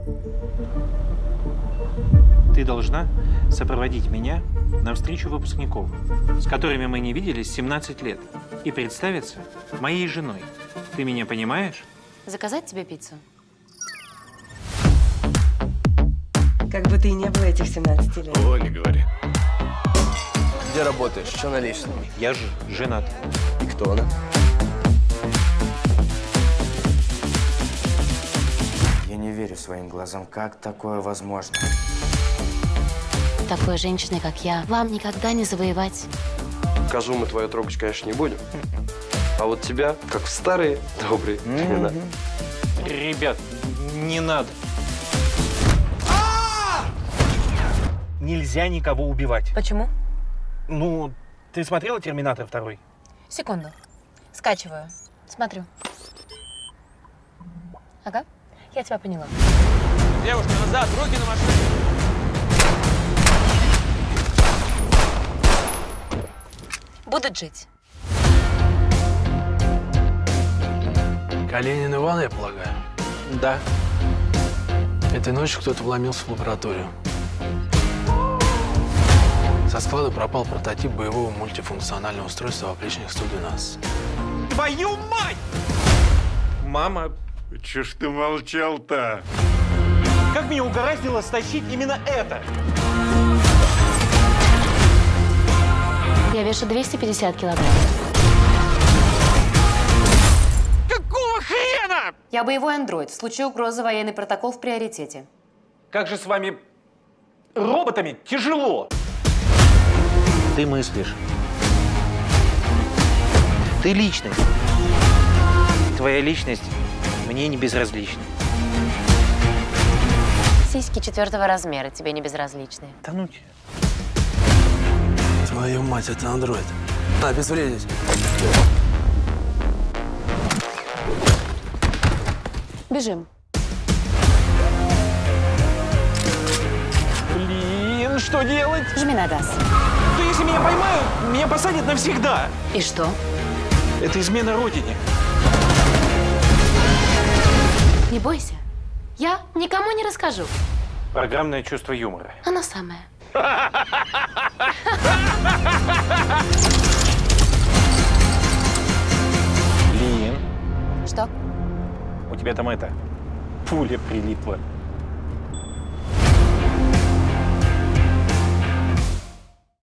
Ты должна сопроводить меня на встречу выпускников, с которыми мы не виделись 17 лет, и представиться моей женой. Ты меня понимаешь? Заказать тебе пиццу? Как бы ты и не было этих 17 лет. О, не говори. Где работаешь? Что на личном? Я же женат. И кто она? Я не верю своим глазам. Как такое возможно? Такой женщиной, как я, вам никогда не завоевать. Козу мы твою трогать, конечно, не будем. А вот тебя, как в старые добрые времена. Ребят, не надо. Нельзя никого убивать. Почему? Ну, ты смотрела «Терминатор 2»? Секунду. Скачиваю. Смотрю. Ага, я тебя поняла. Девушка, назад, руки на машину. Будут жить. Калинин Иван, я полагаю? Да. Этой ночью кто-то вломился в лабораторию. Со склада пропал прототип боевого мультифункционального устройства оплечник 112. Твою мать! Мама, Чё ж ты молчал-то? как меня угораздило стащить именно это? Я вешу 250 килограмм. Какого хрена? Я боевой андроид. В случае угрозы военный протокол в приоритете. Как же с вами роботами тяжело. Ты мыслишь. Ты личность. Твоя личность мне не безразлична. Сиськи 4-го размера тебе не безразличны. Да ну тебя. Твою мать, это андроид. Обезвредить. Бежим. Блин, что делать? Жми на газ. Да если меня поймают, меня посадят навсегда. И что? Это измена родине. Не бойся. Я никому не расскажу. Программное чувство юмора. Оно самое. Блин, Что? у тебя там пуля прилипла.